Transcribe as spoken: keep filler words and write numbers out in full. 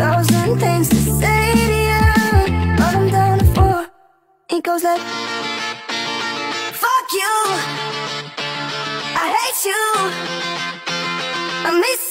thousand things to say to you, but I'm down to four. He goes like, fuck you, I hate you, I miss